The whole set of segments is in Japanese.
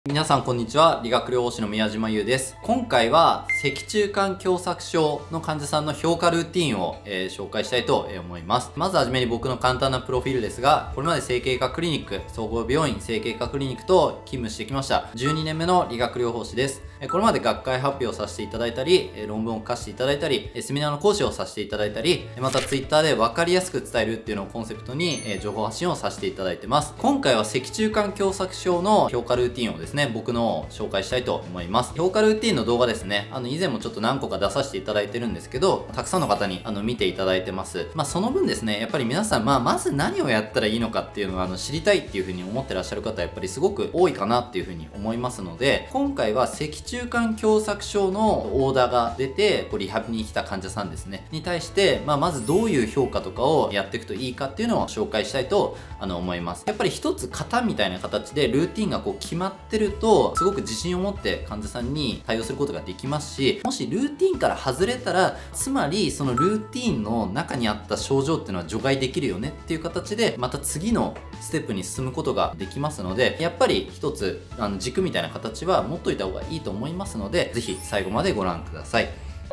皆さんこんにちは。理学療法士の宮島優です。今回は脊柱管狭窄症の患者さんの評価ルーティンを、紹介したいと思います。まずはじめに僕の簡単なプロフィールですが、これまで整形科クリニック、総合病院整形科クリニックと勤務してきました。12年目の理学療法士です。これまで学会発表をさせていただいたり、論文を書かせていただいたり、セミナーの講師をさせていただいたり、また Twitter で分かりやすく伝えるっていうのをコンセプトに、情報発信をさせていただいてます。今回は脊柱管狭窄症の評価ルーティンをですね、僕の紹介したいと思います。評価ルーティンの動画ですね、以前もちょっと何個か出させていただいてるんですけど、たくさんの方に見ていただいてます。その分ですね、やっぱり皆さん、まず何をやったらいいのかっていうのを知りたいっていう風に思ってらっしゃる方はやっぱりすごく多いかなっていう風に思いますので、今回は脊柱管狭窄症のオーダーが出て、リハビリに来た患者さんですね、に対して、まずどういう評価とかをやっていくといいかっていうのを紹介したいと思います。やっぱり一つ型みたいな形でルーティンが決まってると、すごく自信を持って患者さんに対応することができますし、もしルーティンから外れたら、つまりそのルーティンの中にあった症状っていうのは除外できるよねっていう形で、また次のステップに進むことができますので、やっぱり一つ軸みたいな形は持っといた方がいいと思いますので、ぜひ最後までご覧ください。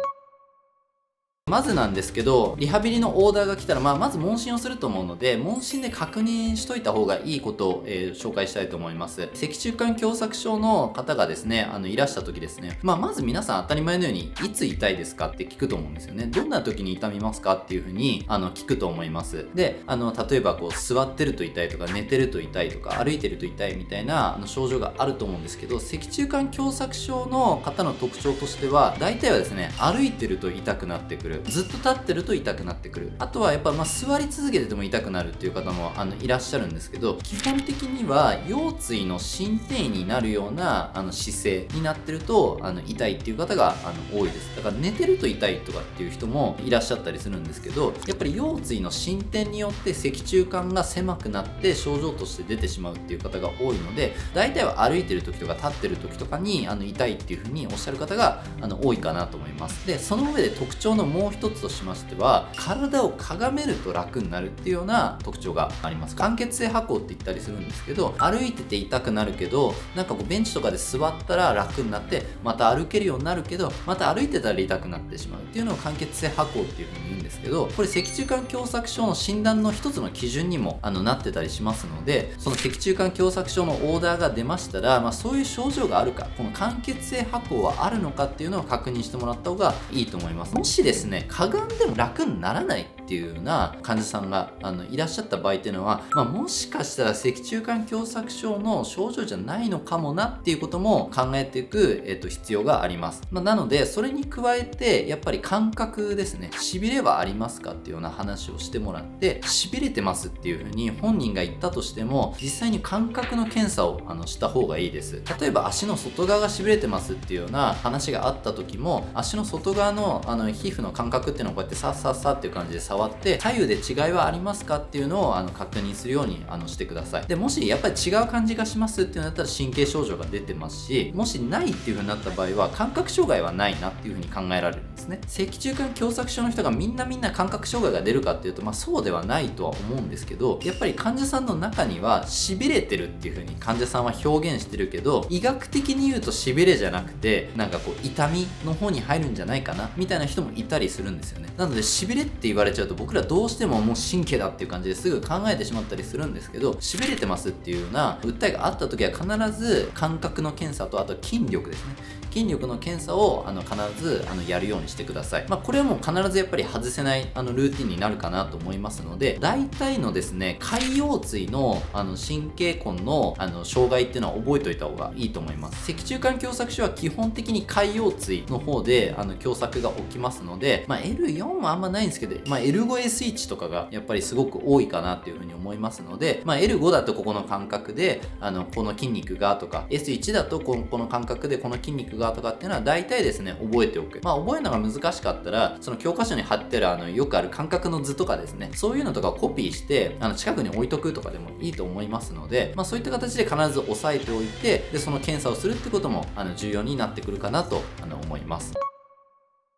まずなんですけど、リハビリのオーダーが来たら、まず問診をすると思うので、問診で確認しといた方がいいことを、紹介したいと思います。脊柱管狭窄症の方がですね、いらした時ですね、まず皆さん当たり前のように、いつ痛いですかって聞くと思うんですよね。どんな時に痛みますかっていう風に、聞くと思います。で、例えば座ってると痛いとか、寝てると痛いとか、歩いてると痛いみたいな、症状があると思うんですけど、脊柱管狭窄症の方の特徴としては、大体はですね、歩いてると痛くなってくる。ずっと立ってると痛くなってくる。あとはやっぱ座り続けてても痛くなるっていう方もいらっしゃるんですけど、基本的には腰椎の伸展位になるような姿勢になってると痛いっていう方が多いです。だから寝てると痛いとかっていう人もいらっしゃったりするんですけど、やっぱり腰椎の伸展によって脊柱管が狭くなって症状として出てしまうっていう方が多いので、大体は歩いてる時とか立ってる時とかに痛いっていう風におっしゃる方が多いかなと思います。で、その上で特徴のもう一つとしましては、体をかがめると楽になるっていうような特徴があります。間欠性跛行って言ったりするんですけど、歩いてて痛くなるけど、なんかベンチとかで座ったら楽になって、また歩けるようになるけど、また歩いてたら痛くなってしまうっていうのを間欠性跛行っていう風に言うんですけど、これ脊柱管狭窄症の診断の一つの基準にもなってたりしますので、その脊柱管狭窄症のオーダーが出ましたら、そういう症状があるか、この間欠性跛行はあるのかっていうのを確認してもらった方がいいと思います。もしですね、かがんでも楽にならないっていうような患者さんがいらっしゃった場合っていうのは、もしかしたら脊柱管狭窄症の症状じゃないのかもなっていうことも考えていく、必要があります。なので、それに加えて、やっぱり感覚ですね。痺れはありますかっていうような話をしてもらって、痺れてますっていうふうに本人が言ったとしても、実際に感覚の検査をした方がいいです。例えば足の外側が痺れてますっていうような話があった時も、足の外側の皮膚の感覚っていうのをこうやってさっさっさっていう感じで触って、左右で違いはありますかっていうのを確認するようにしてください。で、もしやっぱり違う感じがしますっていうのだったら神経症状が出てますし、もしないっていう風になった場合は感覚障害はないなっていう風に考えられるんですね。脊柱管狭窄症の人がみんな感覚障害が出るかっていうと、そうではないとは思うんですけど、やっぱり患者さんの中には痺れてるっていう風に患者さんは表現してるけど、医学的に言うと痺れじゃなくて、なんか痛みの方に入るんじゃないかなみたいな人もいたりするんですよね。なので痺れって言われちゃうと僕らどうしてももう神経だっていう感じですぐ考えてしまったりするんですけど、痺れてますっていうような訴えがあった時は必ず感覚の検査と、あと筋力ですね、筋力の検査を必ずやるようにしてください。これはもう必ずやっぱり外せないルーティンになるかなと思いますので、大体のですね、海腰椎の神経根の障害っていうのは覚えておいた方がいいと思います。脊柱管狭窄症は基本的に海腰椎の方で狭窄が起きますので、L4 はあんまないんですけど、L5S1 とかがやっぱりすごく多いかなっていう風に思いますので、L5 だとここの感覚でこの筋肉がとか、S1 だとこの感覚でこの筋肉がとかっていうのは大体ですね、覚えておく。覚えるのが難しかったら、その教科書に貼ってるよくある感覚の図とかですね、そういうのとかをコピーして近くに置いとくとかでもいいと思いますので、そういった形で必ず押さえておいて、でその検査をするってことも重要になってくるかなと思います。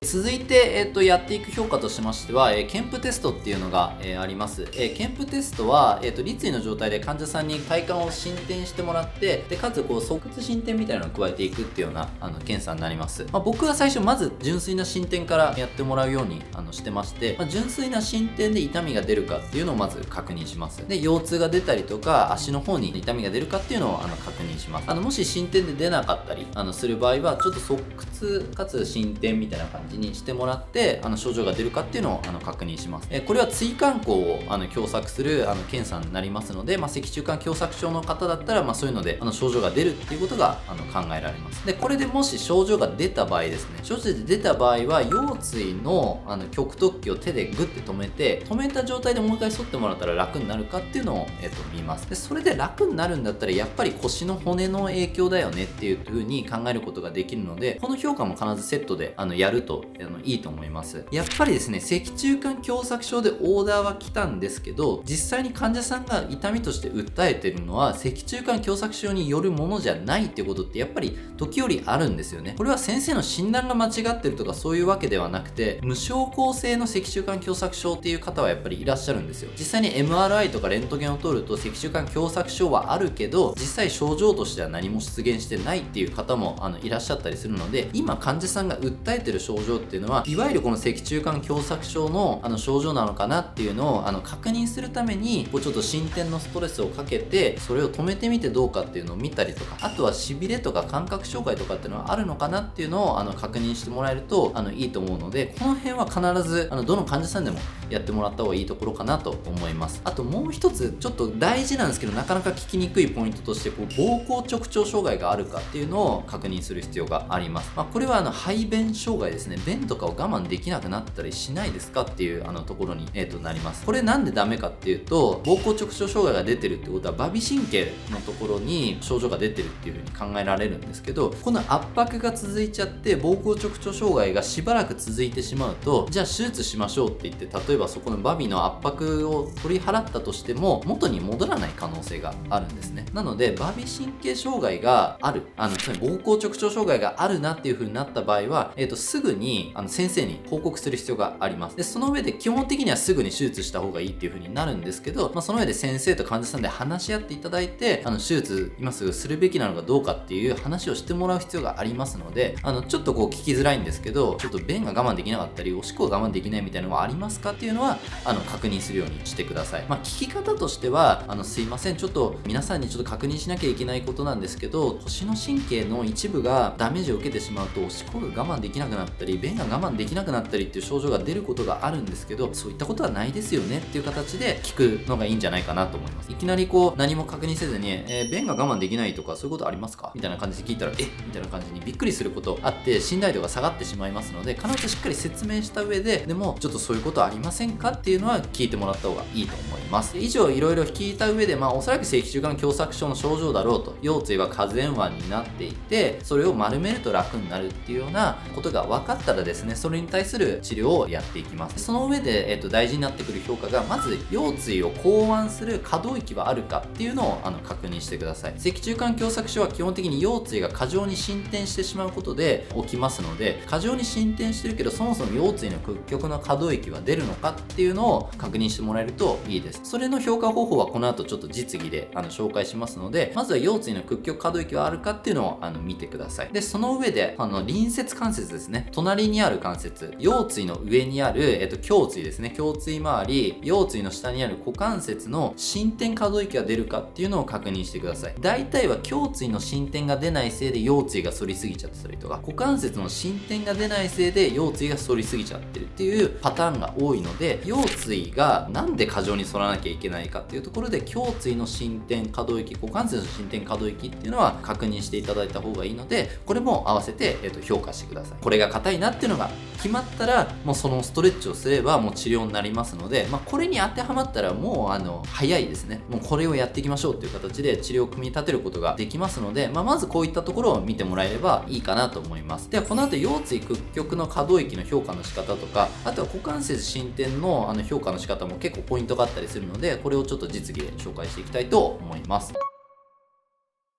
続いて、やっていく評価としましては、ケンプテストっていうのが、あります。ケンプテストは、立位の状態で患者さんに体幹を伸展してもらって、で、かつ、こう、側屈伸展みたいなのを加えていくっていうような、検査になります。僕は最初、まず、純粋な伸展からやってもらうように、してまして、純粋な伸展で痛みが出るかっていうのをまず確認します。で、腰痛が出たりとか、足の方に痛みが出るかっていうのを、確認します。もし伸展で出なかったり、する場合は、ちょっと側屈かつ伸展みたいな感じにしてもらって、症状が出るかっていうのを確認します。これは椎間孔を狭窄する検査になりますので、脊柱管狭窄症の方だったら、そういうので症状が出るっていうことが考えられます。で、これでもし症状が出た場合ですね、症状で出た場合は腰椎の極突起を手でグッて止めた状態でもう一回反ってもらったら楽になるかっていうのを、見ます。で、それで楽になるんだったらやっぱり腰の骨の影響だよねっていう風に考えることができるので、この評価も必ずセットでやるといいと思います。やっぱりですね、脊柱管狭窄症でオーダーは来たんですけど、実際に患者さんが痛みとして訴えてるのは脊柱管狭窄症によるものじゃないっていうことってやっぱり時折あるんですよね。これは先生の診断が間違ってるとかそういうわけではなくて、無症候性の脊柱管狭窄症っていう方はやっぱりいらっしゃるんですよ。実際に MRI とかレントゲンを取ると脊柱管狭窄症はあるけど、実際症状としては何も出現してないっていう方もいらっしゃったりするので、今患者さんが訴えてる症状っていうのはいわゆるこの脊柱管狭窄症の症状なのかなっていうのを確認するためにこうちょっと伸展のストレスをかけてそれを止めてみてどうかっていうのを見たりとか、あとはしびれとか感覚障害とかっていうのはあるのかなっていうのを確認してもらえるといいと思うので、この辺は必ずどの患者さんでもやってもらった方がいいところかなと思います。あともう一つちょっと大事なんですけどなかなか聞きにくいポイントとして、こう膀胱直腸障害があるかっていうのを確認する必要があります。これは排便障害ですね。便とかを我慢できなくなったりしないですかっていうところに、なります。これなんでダメかっていうと、膀胱直腸障害が出てるってことは馬尾神経のところに症状が出てるっていう風に考えられるんですけど、この圧迫が続いちゃって膀胱直腸障害がしばらく続いてしまうと、じゃあ手術しましょうって言って例えばそこの馬尾の圧迫を取り払ったとしても元に戻らない可能性があるんですね。なので馬尾神経障害がある、つまり膀胱直腸障害があるなっていう風になった場合は、すぐに先生に報告する必要があります。で、その上で基本的にはすぐに手術した方がいいっていう風になるんですけど、その上で先生と患者さんで話し合っていただいて、手術今すぐするべきなのかどうかっていう話をしてもらう必要がありますので、ちょっとこう聞きづらいんですけど、ちょっと便が我慢できなかったり、おしっこが我慢できないみたいなのがありますかっていうのは、確認するようにしてください。聞き方としては、すいません、ちょっと皆さんにちょっと確認しなきゃいけないことなんですけど、腰の神経の一部がダメージを受けてしまうと、おしっこが我慢できなくなったり、便が我慢できなくなったりっていう症状が出ることがあるんですけど、そういったことはないですよねっていう形で聞くのがいいんじゃないかなと思います。いきなりこう何も確認せずに、便が我慢できないとかそういうことありますかみたいな感じで聞いたら、みたいな感じにびっくりすることあって信頼度が下がってしまいますので、必ずしっかり説明した上で、でもちょっとそういうことありませんかっていうのは聞いてもらった方がいいと思います。以上いろいろ聞いた上で、おそらく脊柱管狭窄症の症状だろうと、腰椎は下前腕になっていて、それを丸めると楽になるっていうようなことが分かったらですね、それに対する治療をやっていきます。その上で、大事になってくる評価が、まず腰椎を考案する可動域はあるかっていうのを確認してください。脊柱管狭窄症は基本的に腰椎が過剰に伸展してしまうことで起きますので、過剰に伸展してるけどそもそも腰椎の屈曲の可動域は出るのかっていうのを確認してもらえるといいです。それの評価方法はこの後ちょっと実技で紹介しますので、まずは腰椎の屈曲可動域はあるかっていうのを見てください。で、その上で隣接関節ですね、隣にある関節、腰椎の上にある、胸椎ですね、胸椎周り、腰椎の下にある股関節の伸展可動域が出るかっていうのを確認してください。大体は胸椎の伸展が出ないせいで腰椎が反りすぎちゃってたりとか、股関節の伸展が出ないせいで腰椎が反りすぎちゃってるっていうパターンが多いので、腰椎がなんで過剰に反らなきゃいけないかっていうところで、胸椎の伸展可動域、股関節の伸展可動域っていうのは確認していただいた方がいいので、これも合わせて、評価してください。これが硬いなっていうのが決まったら、もうそのストレッチをすればもう治療になりますので、これに当てはまったらもう早いですね。もうこれをやっていきましょうっていう形で治療を組み立てることができますので、まずこういったところを見てもらえればいいかなと思います。ではこの後腰椎屈曲の可動域の評価の仕方とか、あとは股関節伸展の評価の仕方も結構ポイントがあったりするので、これをちょっと実技で紹介していきたいと思います。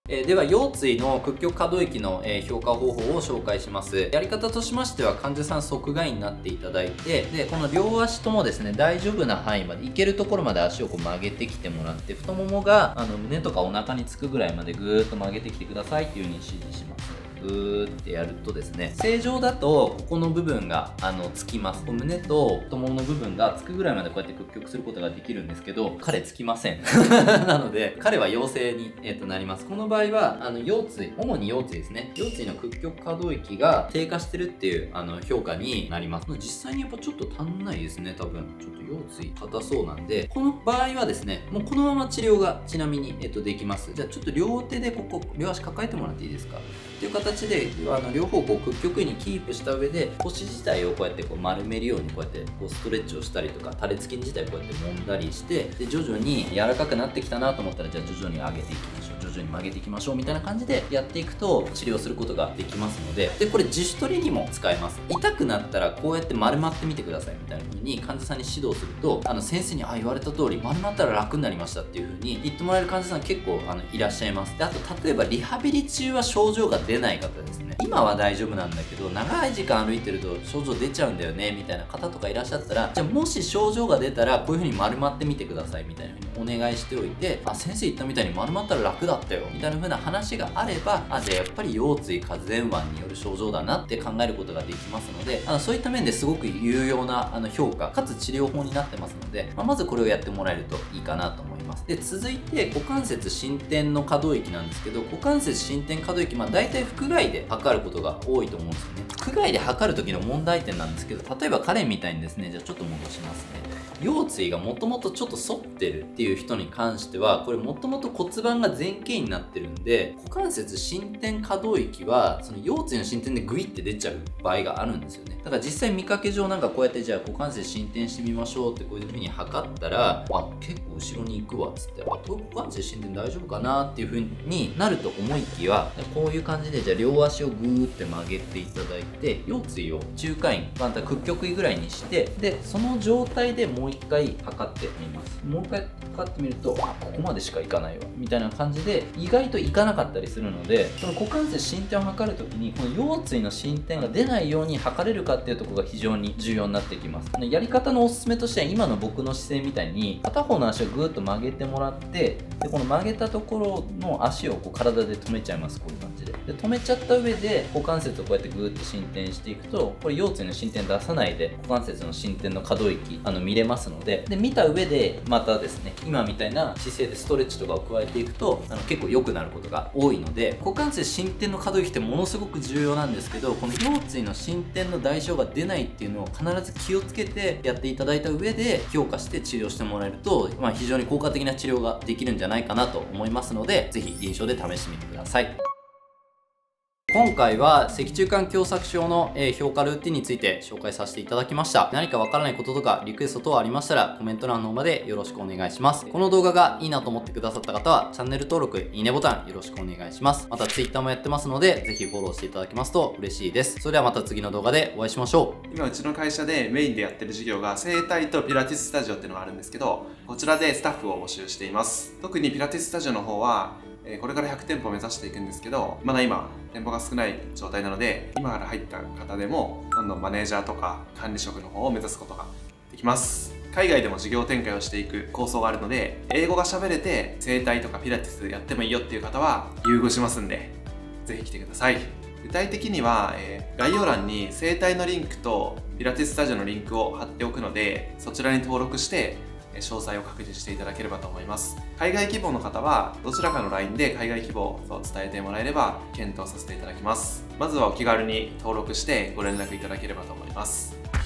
では、腰椎の屈曲可動域の評価方法を紹介します。やり方としましては、患者さん側外になっていただいて、で、この両足ともですね、大丈夫な範囲まで、いけるところまで足をこう曲げてきてもらって、太ももが胸とかお腹につくぐらいまでぐーっと曲げてきてくださいっていう風に指示します。ぐーってやるとですね、正常だとここの部分がつきます。胸と太ももの部分がつくぐらいまでこうやって屈曲することができるんですけど、彼つきませんなので彼は陽性に、なります。この場合は腰椎、主に腰椎ですね、腰椎の屈曲可動域が低下してるっていう評価になります。実際にやっぱちょっと足んないですね。多分ちょっと腰椎硬そうなんで、この場合はですね、もうこのまま治療がちなみに、できます。じゃあちょっと両手でここ両足抱えてもらっていいですかっていう形で両方こう屈曲にキープした上で、腰自体をこうやってこう丸めるようにこうやってこうストレッチをしたりとか、タレ付き自体をこうやって揉んだりして、で徐々に柔らかくなってきたなと思ったら、じゃあ徐々に上げていきましょう、徐々に曲げていきましょうみたいな感じでやっていくと治療することができますので、これ自主トレにも使えます。痛くなったらこうやって丸まってみてくださいみたいな風に患者さんに指導すると、先生に言われた通り丸まったら楽になりましたっていう風に言ってもらえる患者さん結構いらっしゃいます。で、あと例えばリハビリ中は症状が出ない方ですね、今は大丈夫なんだけど長い時間歩いてると症状出ちゃうんだよねみたいな方とかいらっしゃったら、じゃあもし症状が出たらこういう風に丸まってみてくださいみたいな風にお願いしておいて、先生言ったみたいに丸まったら楽だったよみたいな風な話があれば、じゃあやっぱり腰椎下前腕による症状だなって考えることができますので、そういった面ですごく有用な評価かつ治療法になってますので、まずこれをやってもらえるといいかなと思います。で、続いて股関節伸展の可動域なんですけど、股関節伸展可動域、大体腹外で測ることが多いと思うんですよね。腹外で測る時の問題点なんですけど、例えば彼みたいにですね、じゃあちょっと戻しますね。腰椎がもともとちょっと反ってるっていう人に関しては、これもともと骨盤が前傾になってるんで、股関節伸展可動域はその腰椎の伸展でグイって出ちゃう場合があるんですよね。だから実際見かけ上なんかこうやってじゃあ股関節伸展してみましょうってこういう風に測ったら、結構後ろに行くわっつって、股関節伸展大丈夫かなっていう風になると思いきや、こういう感じでじゃあ両足をグーって曲げていただいて、腰椎を中間位、屈曲位ぐらいにして、でその状態でもう一回測ってみます。もう一回測ってみると、ここまでしかいかないわみたいな感じで意外といかなかったりするので、その股関節伸展を測るときにこの腰椎の伸展が出ないように測れるかっていうところが非常に重要になってきます。やり方のおすすめとしては、今の僕の姿勢みたいに片方の足をぐーっと曲げてもらって、でこの曲げたところの足をこう体で止めちゃいます。こういう感じで止めちゃった上で股関節をこうやってぐーっと伸展していくと、これ腰椎の伸展出さないで股関節の伸展の可動域見れますので、見た上でまたですね、今みたいな姿勢でストレッチとかを加えていくと結構良くなることが多いので、股関節伸展の可動域ってものすごく重要なんですけど、この腰椎の伸展の代償が出ないっていうのを必ず気をつけてやっていただいた上で評価して治療してもらえると、非常に効果的な治療ができるんじゃないかなと思いますので、是非臨床で試してみてください。今回は脊柱管狭窄症の評価ルーティンについて紹介させていただきました。何かわからないこととかリクエスト等ありましたらコメント欄の方までよろしくお願いします。この動画がいいなと思ってくださった方はチャンネル登録、いいねボタンよろしくお願いします。また Twitter もやってますのでぜひフォローしていただけますと嬉しいです。それではまた次の動画でお会いしましょう。 今うちの会社でメインでやってる授業が整体とピラティススタジオっていうのがあるんですけど、こちらでスタッフを募集しています。特にピラティススタジオの方はこれから100店舗目指していくんですけど、まだ今店舗が少ない状態なので、今から入った方でもどんどんマネージャーとか管理職の方を目指すことができます。海外でも事業展開をしていく構想があるので、英語が喋れて整体とかピラティスやってもいいよっていう方は優遇しますんで、ぜひ来てください。具体的には、概要欄に整体のリンクとピラティススタジオのリンクを貼っておくので、そちらに登録して詳細を確認していただければと思います。海外希望の方はどちらかの LINE で海外希望と伝えてもらえれば検討させていただきます。まずはお気軽に登録してご連絡いただければと思います。